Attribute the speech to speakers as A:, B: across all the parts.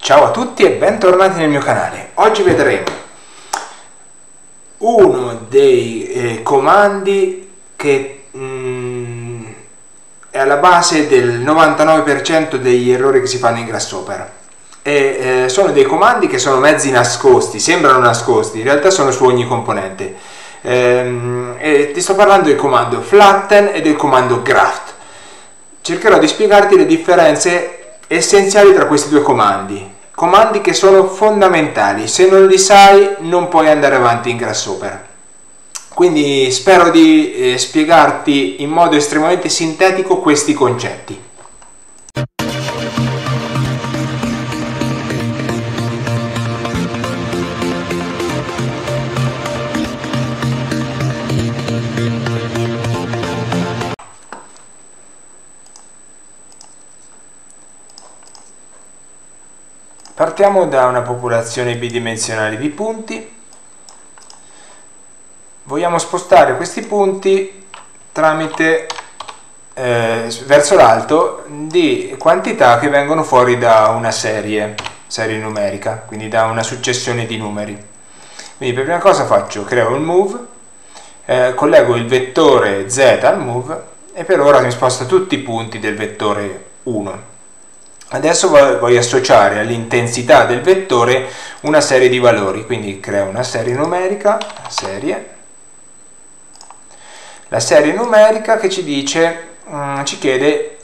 A: Ciao a tutti e bentornati nel mio canale. Oggi vedremo uno dei comandi che è alla base del 99% degli errori che si fanno in Grasshopper. Sono dei comandi che sono mezzi nascosti, sembrano nascosti, in realtà sono su ogni componente. Ti sto parlando del comando flatten e del comando graft. Cercherò di spiegarti le differenze essenziali tra questi due comandi che sono fondamentali. Se non li sai non puoi andare avanti in Grasshopper. Quindi spero di spiegarti in modo estremamente sintetico questi concetti. Partiamo da una popolazione bidimensionale di punti. Vogliamo spostare questi punti tramite verso l'alto di quantità che vengono fuori da una serie numerica, quindi da una successione di numeri. Quindi per prima cosa creo il move, collego il vettore z al move e per ora mi sposta tutti i punti del vettore 1. Adesso voglio associare all'intensità del vettore una serie di valori, quindi creo una serie numerica, la serie numerica che ci chiede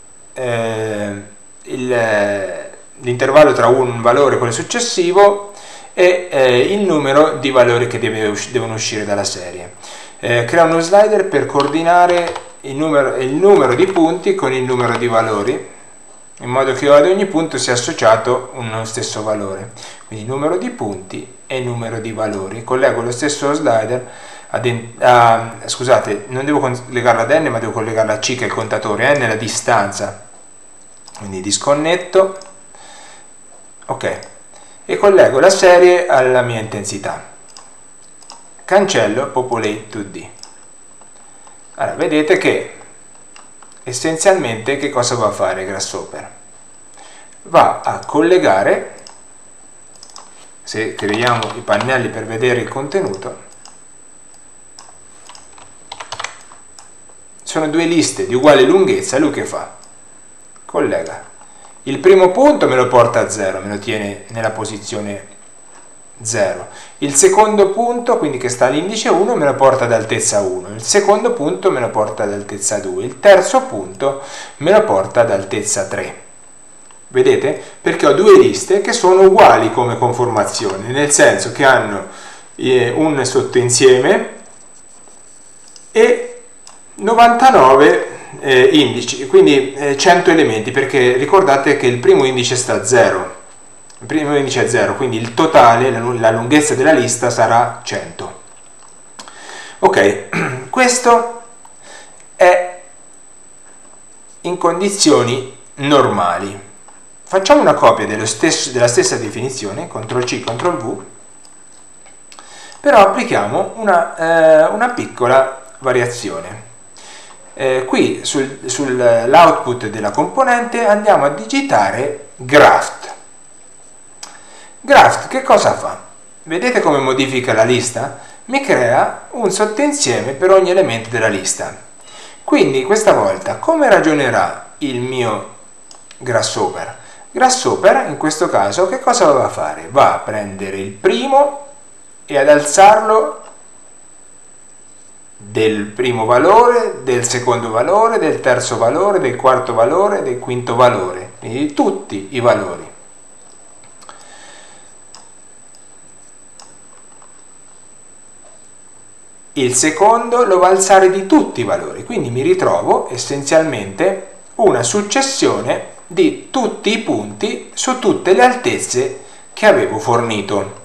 A: l'intervallo tra un valore e quello successivo e il numero di valori che devono uscire dalla serie. Creo uno slider per coordinare il numero di punti con il numero di valori, in modo che ad ogni punto sia associato uno stesso valore, quindi numero di punti e numero di valori. Collego lo stesso slider scusate, non devo collegarla ad n ma devo collegarla a c, che è il contatore, n è la distanza, quindi disconnetto, ok, e collego la serie alla mia intensità, cancello populate 2D. Allora vedete che essenzialmente che cosa va a fare Grasshopper? Va a collegare, se creiamo i pannelli per vedere il contenuto, sono due liste di uguale lunghezza. Lui che fa? Collega il primo punto, me lo porta a 0, me lo tiene nella posizione 0. Il secondo punto, quindi che sta all'indice 1, me lo porta ad altezza 1. Il secondo punto me lo porta ad altezza 2. Il terzo punto me lo porta ad altezza 3. Vedete? Perché ho due liste che sono uguali come conformazione, nel senso che hanno un sottoinsieme e 99 indici, quindi 100 elementi, perché ricordate che il primo indice sta a 0. Il primo indice è 0, quindi il totale, la lunghezza della lista sarà 100. Ok, questo è in condizioni normali. Facciamo una copia della stessa definizione, CTRL-C, CTRL-V, però applichiamo una piccola variazione. Qui sull'output della componente andiamo a digitare graft. Graft che cosa fa? Vedete come modifica la lista? Mi crea un sottoinsieme per ogni elemento della lista. Quindi questa volta come ragionerà il mio Grasshopper? Grasshopper in questo caso che cosa va a fare? Va a prendere il primo e ad alzarlo del primo valore, del secondo valore, del terzo valore, del quarto valore, del quinto valore, quindi di tutti i valori. Il secondo lo va a alzare di tutti i valori, quindi mi ritrovo essenzialmente una successione di tutti i punti su tutte le altezze che avevo fornito.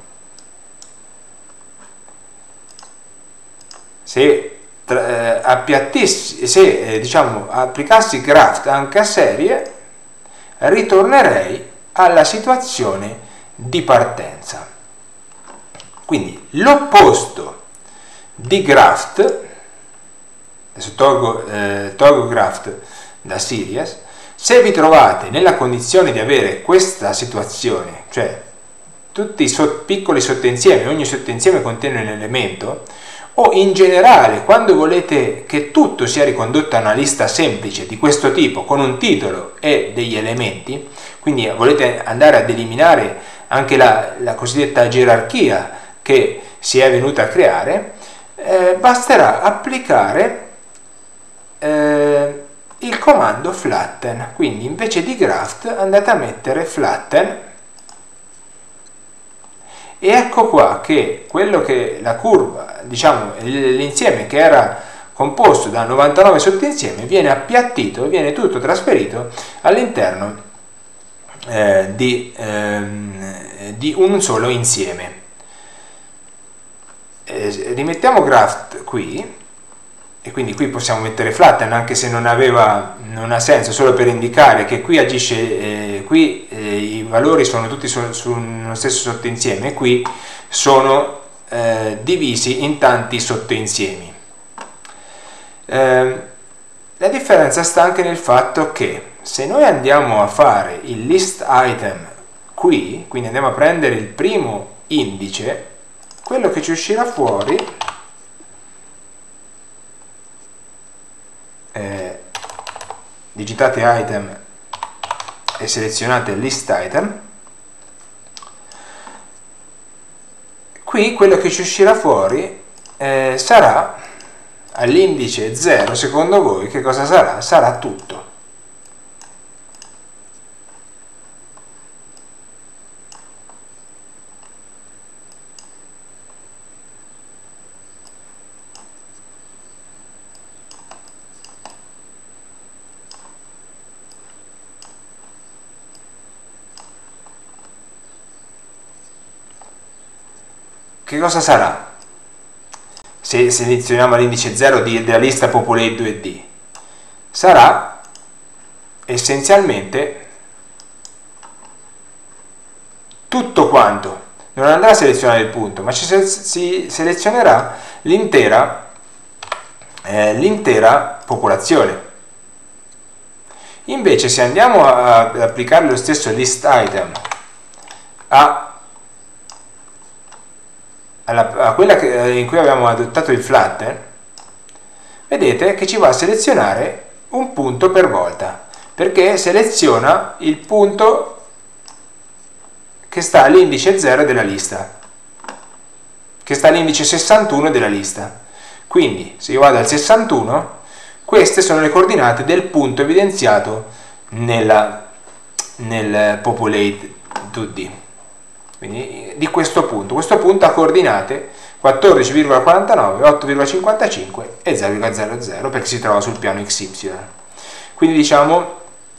A: Se applicassi graft anche a serie, ritornerei alla situazione di partenza. Quindi l'opposto di graft, adesso tolgo graft da series, Se vi trovate nella condizione di avere questa situazione, cioè tutti i piccoli sottoinsiemi, ogni sottoinsieme contiene un elemento, o in generale quando volete che tutto sia ricondotto a una lista semplice di questo tipo con un titolo e degli elementi, quindi volete andare ad eliminare anche la cosiddetta gerarchia che si è venuta a creare, basterà applicare il comando flatten. Quindi invece di graft andate a mettere flatten, e ecco qua che quello che la curva, diciamo l'insieme che era composto da 99 sottoinsiemi, viene appiattito e viene tutto trasferito all'interno di un solo insieme. Rimettiamo graft qui, e quindi qui possiamo mettere flatten, anche se non ha senso, solo per indicare che qui agisce, i valori sono tutti su uno stesso sottoinsieme, e qui sono divisi in tanti sottoinsiemi. La differenza sta anche nel fatto che se noi andiamo a fare il list item qui, quindi andiamo a prendere il primo indice, quello che ci uscirà fuori digitate item e selezionate list item, qui quello che ci uscirà fuori sarà all'indice 0. Secondo voi che cosa sarà? Sarà tutto. Che cosa sarà se selezioniamo l'indice 0 della lista popolate 2D? Sarà essenzialmente tutto quanto, non andrà a selezionare il punto, ma si selezionerà l'intera popolazione. Invece se andiamo ad applicare lo stesso list item a quella in cui abbiamo adottato il flatten, vedete che ci va a selezionare un punto per volta, perché seleziona il punto che sta all'indice 0 della lista, che sta all'indice 61 della lista. Quindi se io vado al 61, queste sono le coordinate del punto evidenziato nel populate 2D. Quindi di questo punto ha coordinate 14,49, 8,55 e 0,00, perché si trova sul piano XY. Quindi diciamo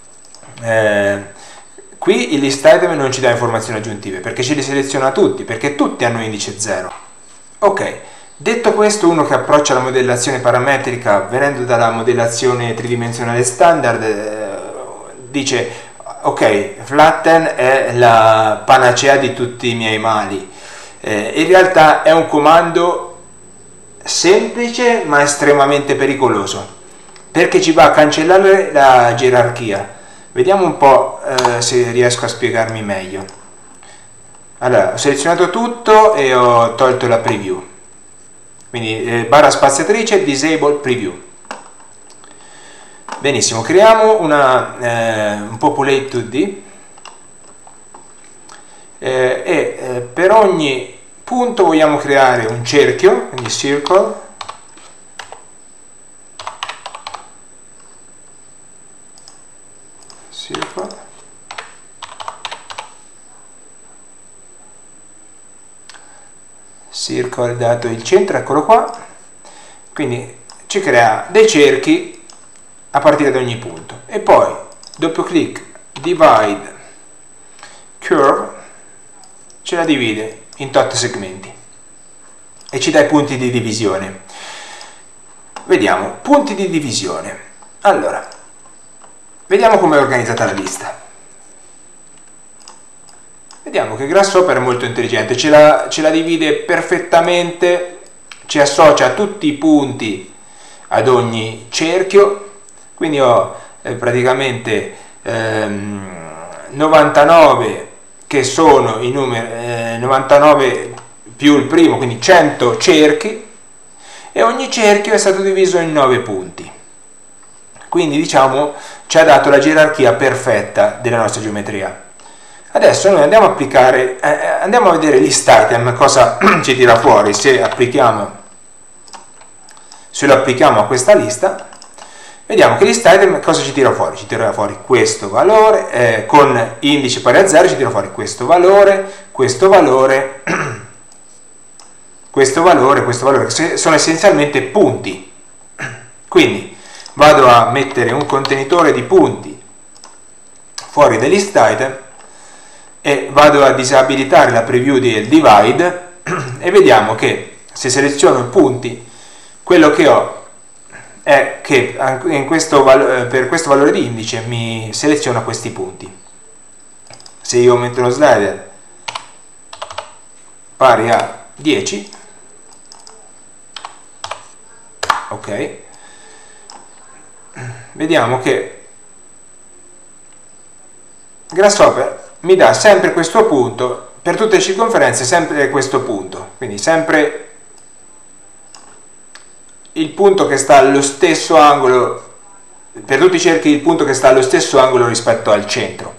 A: qui il list item non ci dà informazioni aggiuntive, perché ce li seleziona tutti, perché tutti hanno indice 0. Ok, detto questo, uno che approccia la modellazione parametrica venendo dalla modellazione tridimensionale standard dice: ok, flatten è la panacea di tutti i miei mali. In realtà è un comando semplice ma estremamente pericoloso, perché ci va a cancellare la gerarchia. Vediamo un po' se riesco a spiegarmi meglio. Allora, ho selezionato tutto e ho tolto la preview, quindi barra spaziatrice disable preview. Benissimo, creiamo un populate 2D per ogni punto vogliamo creare un cerchio, quindi circle, circle dato il centro, eccolo qua. Quindi ci crea dei cerchi a partire da ogni punto, e poi doppio clic, divide curve, ce la divide in tot segmenti e ci dà i punti di divisione. Vediamo punti di divisione. Allora, vediamo come è organizzata la lista. Vediamo che Grasshopper è molto intelligente, ce la divide perfettamente, ci associa tutti i punti ad ogni cerchio. Quindi ho praticamente 99 che sono i numeri 99 più il primo, quindi 100 cerchi, e ogni cerchio è stato diviso in 9 punti. Quindi diciamo ci ha dato la gerarchia perfetta della nostra geometria. Adesso noi andiamo a applicare, andiamo a vedere list item cosa ci tira fuori se lo applichiamo a questa lista. Vediamo che list item cosa ci tira fuori? Ci tira fuori questo valore, con indice pari a 0 ci tira fuori questo valore, questo valore, questo valore, questo valore, che sono essenzialmente punti. Quindi vado a mettere un contenitore di punti fuori dai list item e vado a disabilitare la preview del divide e vediamo che se seleziono i punti, quello che ho è che per questo valore di indice mi seleziona questi punti. Se io metto uno slider pari a 10, ok, vediamo che Grasshopper mi dà sempre questo punto, per tutte le circonferenze sempre questo punto, quindi sempre il punto che sta allo stesso angolo, per tutti i cerchi il punto che sta allo stesso angolo rispetto al centro.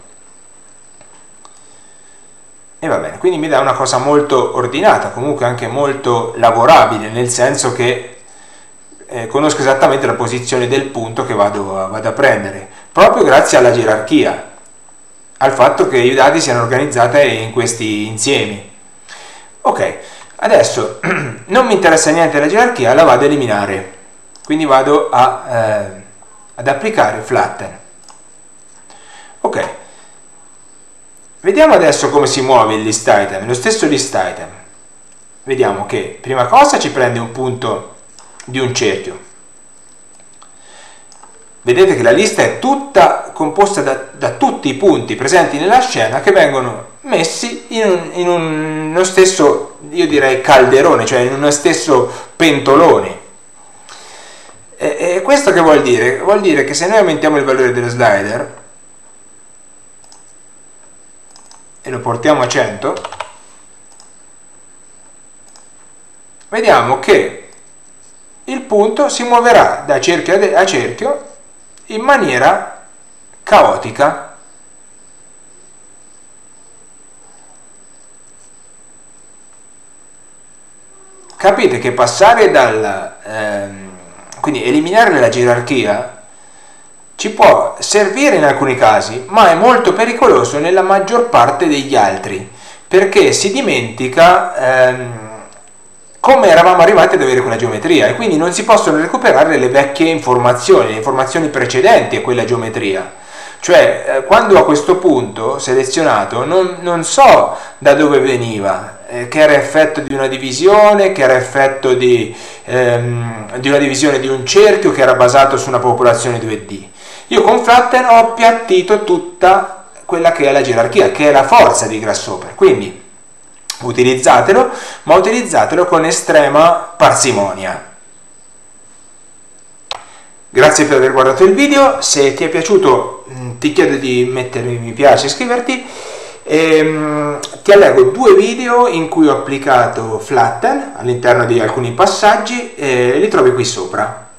A: E va bene, quindi mi dà una cosa molto ordinata, comunque anche molto lavorabile, nel senso che conosco esattamente la posizione del punto che vado a prendere, proprio grazie alla gerarchia, al fatto che i dati siano organizzati in questi insiemi. Ok, adesso non mi interessa niente la gerarchia, la vado a eliminare, quindi vado ad applicare flatten. Ok, vediamo adesso come si muove il list item, lo stesso list item. Vediamo che prima cosa ci prende un punto di un cerchio. Vedete che la lista è tutta composta da tutti i punti presenti nella scena che vengono messi in uno stesso, io direi, calderone, cioè in uno stesso pentolone. E questo che vuol dire? Vuol dire che se noi aumentiamo il valore dello slider e lo portiamo a 100, vediamo che il punto si muoverà da cerchio a cerchio in maniera caotica. Capite che passare quindi eliminare la gerarchia ci può servire in alcuni casi, ma è molto pericoloso nella maggior parte degli altri, perché si dimentica come eravamo arrivati ad avere quella geometria, e quindi non si possono recuperare le vecchie informazioni, le informazioni precedenti a quella geometria. Cioè, quando a questo punto selezionato non so da dove veniva, che era effetto di una divisione, che era effetto di una divisione di un cerchio che era basato su una popolazione 2D. Io con Flatten ho appiattito tutta quella che è la gerarchia, che è la forza di Grasshopper. Quindi utilizzatelo, ma utilizzatelo con estrema parsimonia. Grazie per aver guardato il video. Se ti è piaciuto ti chiedo di mettere mi piace e iscriverti. Ti allego 2 video in cui ho applicato Flatten all'interno di alcuni passaggi, li trovi qui sopra.